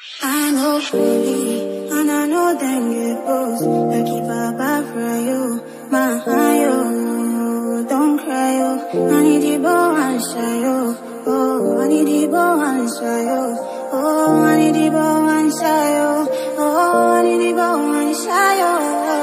I know fully, and I know them get close. I keep up for you, my yo. Don't cry, yo. I need you, boy, and shy, yo. Oh, I need you, boy, and shy, yo. Oh, I need you, boy, and shy, yo. Oh, I need you, boy, and shy, yo.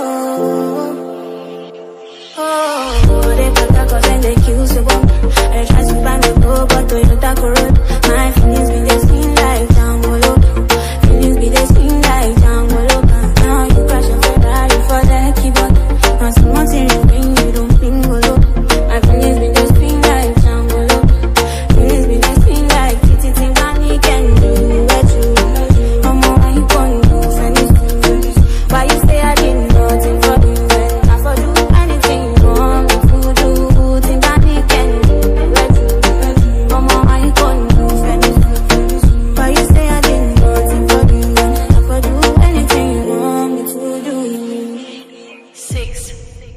Oh, they put the cause and they kill so bomb. I try to find the door, but they don't take a road. My feelings be the same like Django. Feelings be the same like Django. Now you crash a Ferrari for the keyboard. Now someone say you bring, you don't bring low. My feelings be the same like Django. Feelings be the same like Titi Timbani can do what you. I'm more why you gon' do anything. Why you say I did nothing for you when I for do anything you want me to do. Timbani can do what you. I'm more why you gon' do anything. Why you say I did nothing for you when I for do anything you want me to do. 6,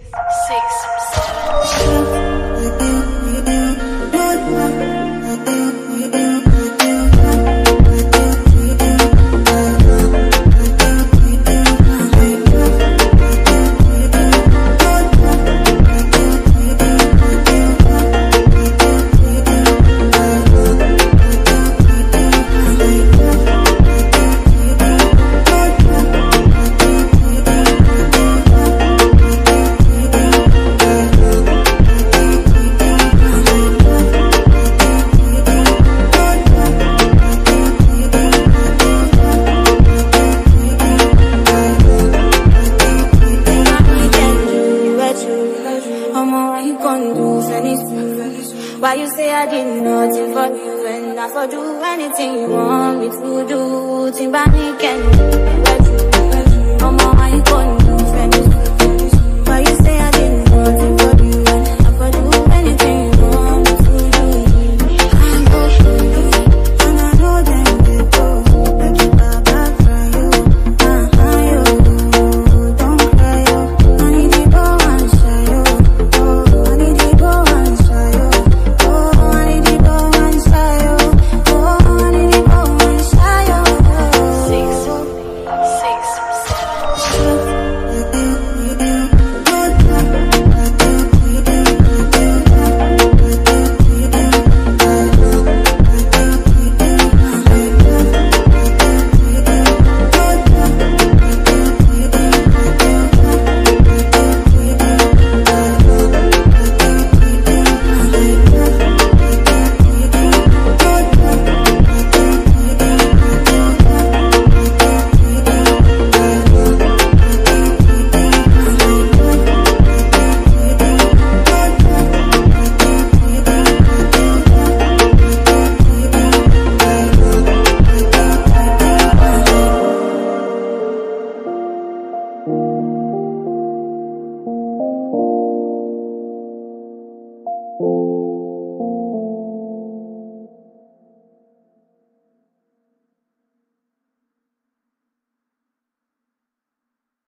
why you say I did nothing for you and I for do anything you want me to do. Timbani can do.